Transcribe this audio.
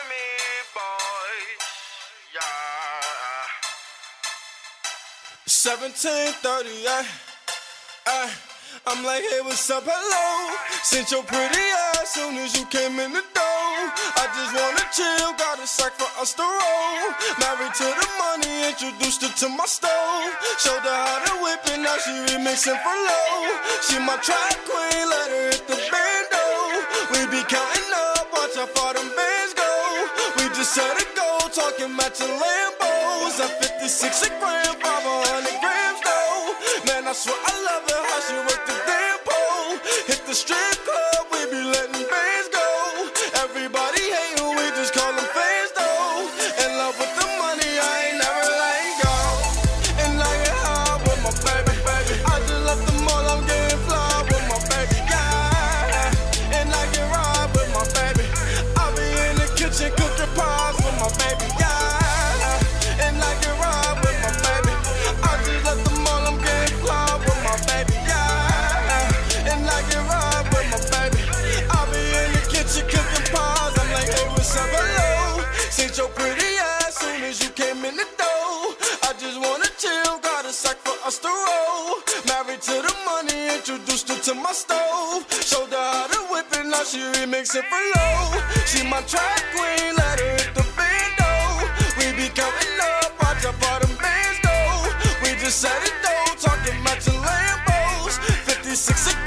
Miami boys, yeah. 1738, I'm like, hey, what's up, hello. Sent your pretty ass soon as you came in the door. I just wanna chill, got a sack for us to roll. Married to the money, introduced her to my stove. Showed her how to whip it, now she remixing for low. She my track queen, let her hit the bando. We be counting up, watch how far them bands go. We just set a goal, talking matching Lambos. At 56 a gram, 500 grams though. Man, I swear I love her, how she work the damn pole. Hit the strip club, we be letting bands go. Everybody hate who we just call them fans though. In love with the money, I ain't never letting go. And I get high with my baby. I just left the mall, I'm getting fly with my baby, yeah. And I get ride with my baby. I be in the kitchen cooking pies with my baby, yeah. And I get ride with my baby. I just left the mall, I'm getting fly with my baby, yeah. And I get ride with my baby. I be in the kitchen cooking pies. I'm like, hey, what's up, hello. Seen your pretty ass soon as you came in the door. I just wanna chill, got a sack for us to roll. Married to the money, introduced her to my stove. Showed her how to whip it, now she remixing for low. She my track queen, let her hit the bando. We be counting up, watch how far them bands go. We just set it down, talking matching Lambos. 56 a